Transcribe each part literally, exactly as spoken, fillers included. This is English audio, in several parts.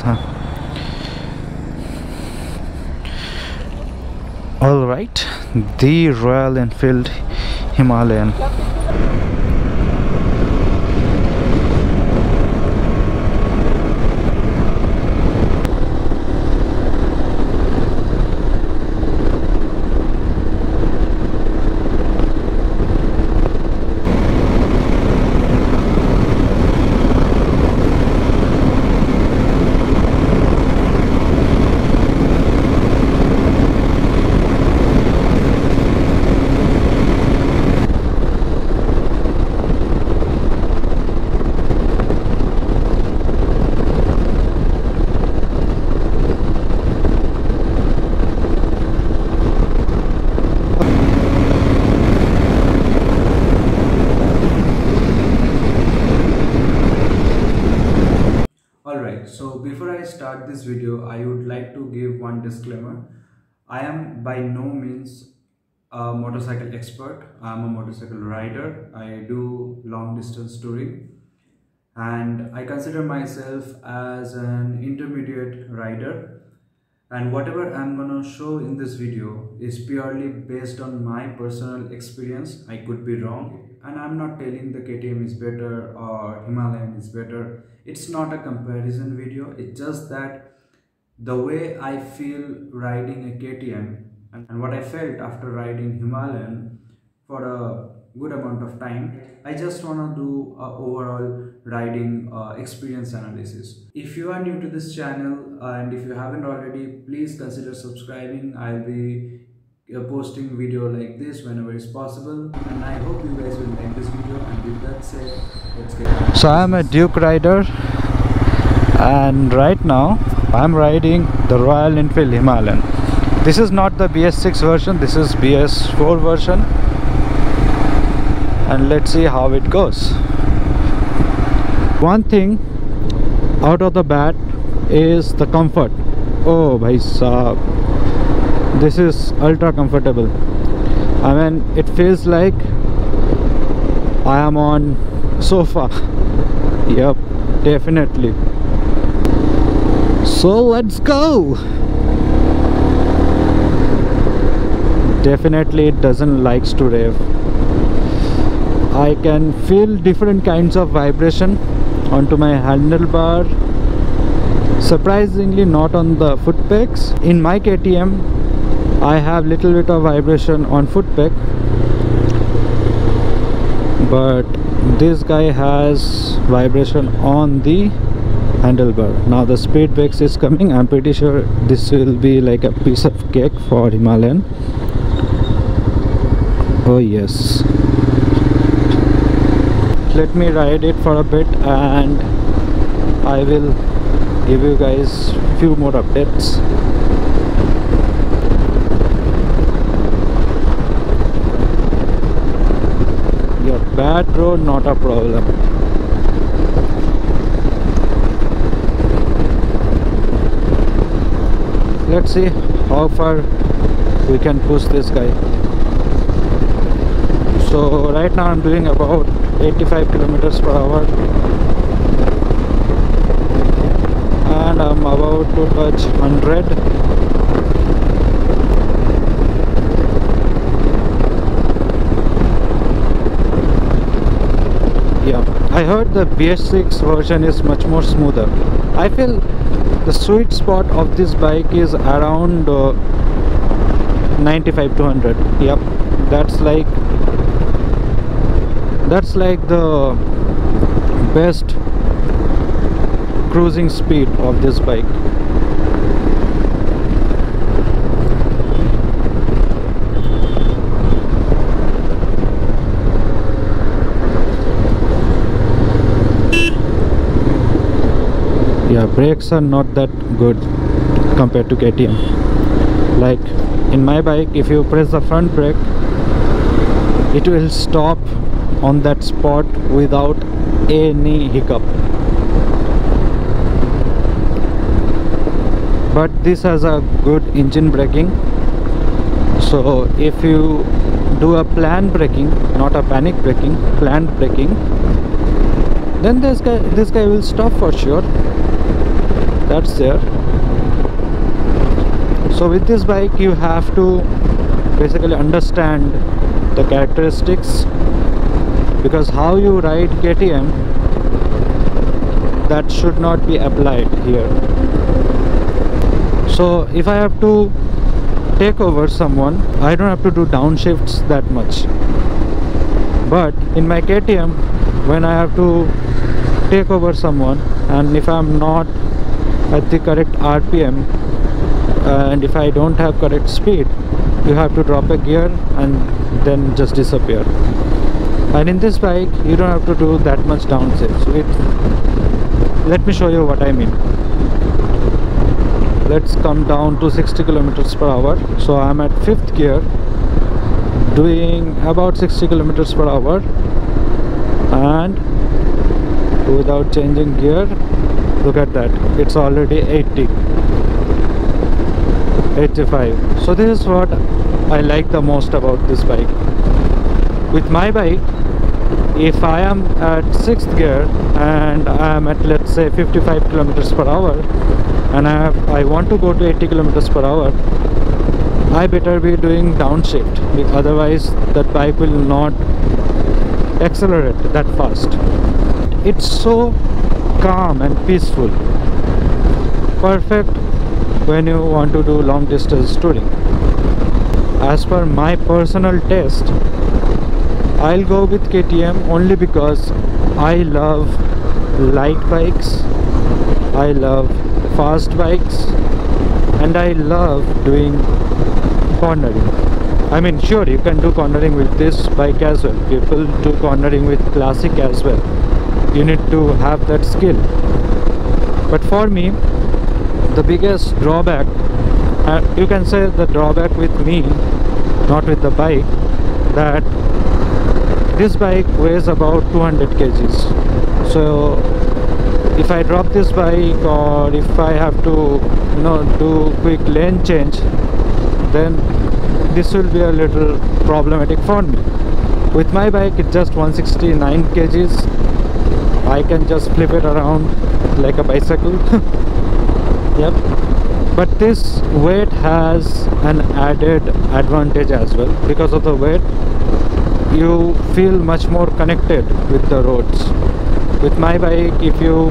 था. All right, the Royal Enfield Himalayan. Alright, so before I start this video, I would like to give one disclaimer. I am by no means a motorcycle expert. I am a motorcycle rider. I do long distance touring and I consider myself as an intermediate rider, and whatever I'm gonna show in this video is purely based on my personal experience. I could be wrong, and I'm not telling the K T M is better or Himalayan is better. It's not a comparison video. It's just that the way I feel riding a K T M and what I felt after riding Himalayan for a good amount of time, I just want to do a overall riding uh, experience analysis. If you are new to this channel uh, and if you haven't already, please consider subscribing. I'll be uh, posting video like this whenever it's possible, and I hope you guys will like this video. And with that said, let's get started. So I'm a Duke rider, and right now I'm riding the Royal Enfield Himalayan. This is not the B S six version, this is B S four version, and let's see how it goes. One thing out of the bat is the comfort. Oh bhai saab, this is ultra comfortable. I mean, it feels like I am on sofa. Yep, definitely. So let's go. Definitely it doesn't likes to rev. I can feel different kinds of vibration onto my handlebar. Surprisingly not on the foot pegs. In my K T M I have little bit of vibration on foot peg, but this guy has vibration on the handlebar. Now the speed brakes is coming. I'm pretty sure this will be like a piece of cake for Himalayan. Oh yes. Let me ride it for a bit and I will give you guys few more updates. Yeah, bad road, not a problem. Let's see how far we can push this guy. So right now I'm doing about eighty-five kilometers per hour, and I'm about to touch one hundred. Yeah, I heard the B S six version is much more smoother. I feel the sweet spot of this bike is around uh, ninety-five to one hundred. Yep, that's like that's like the best cruising speed of this bike. Yeah, brakes are not that good compared to K T M. Like in my bike, if you press the front brake, it will stop on that spot without any hiccup. But this has a good engine braking, so if you do a planned braking, not a panic braking, planned braking, then this guy this guy will stop for sure. that's there. So with this bike you have to basically understand the characteristics, because how you ride K T M, that should not be applied here. So if I have to take over someone, I don't have to do downshifts that much. But in my K T M, when I have to take over someone, and if I'm not at the correct R P M, uh, and if I don't have correct speed, you have to drop a gear and then just disappear. And in this bike you don't have to do that much downshift. So it, let me show you what I mean. Let's come down to sixty kilometers per hour. So I'm at fifth gear, doing about sixty kilometers per hour, and without changing gear, look at that, it's already eighty, eighty-five. So this is what I like the most about this bike. With my bike, if I am at sixth gear and I am at, let's say, fifty-five kilometers per hour, and I have I want to go to eighty kilometers per hour, I better be doing downshift, otherwise that bike will not accelerate that fast. It's so calm and peaceful, perfect when you want to do long distance touring. As per my personal taste, I'll go with K T M only because I love light bikes, I love fast bikes, and I love doing cornering. I mean, sure, you can do cornering with this bike as well. People do cornering with Classic as well. You need to have that skill. But for me, the biggest drawback, uh, you can say the drawback with me, not with the bike, that this bike weighs about two hundred kilograms. So if I drop this bike, or if I have to, you know, do quick lane change, then this will be a little problematic for me. With my bike, it's just one hundred sixty-nine kilograms. I can just flip it around like a bicycle. Yep. But this weight has an added advantage as well. Because of the weight, you feel much more connected with the roads. With my bike, if you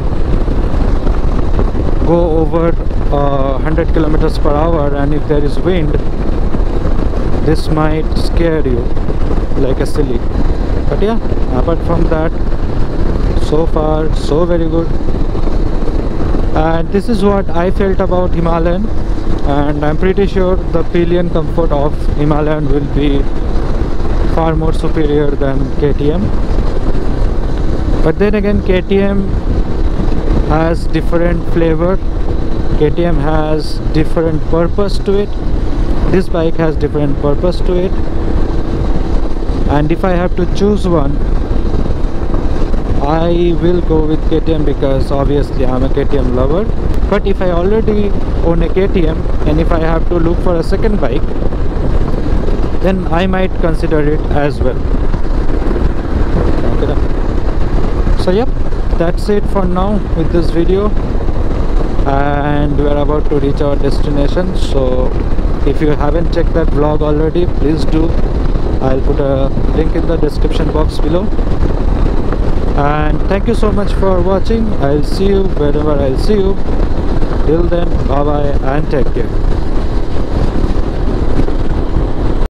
go over uh, one hundred kilometers per hour and if there is wind, this might scare you like a silly. But yeah, apart from that, so far so very good. And this is what I felt about Himalayan, and I'm pretty sure the pillion comfort of Himalayan will be far more superior than K T M. But then again, K T M has different flavor, K T M has different purpose to it, this bike has different purpose to it. And if I have to choose one, I will go with K T M because obviously I'm a K T M lover. But if I already own a K T M and if I have to look for a second bike, then I might consider it as well. Okay. So yep, that's it for now with this video, and we are about to reach our destination. So if you haven't checked that vlog already, please do. I'll put a link in the description box below. And thank you so much for watching. I'll see you wherever I'll see you. Till then, bye bye and take care.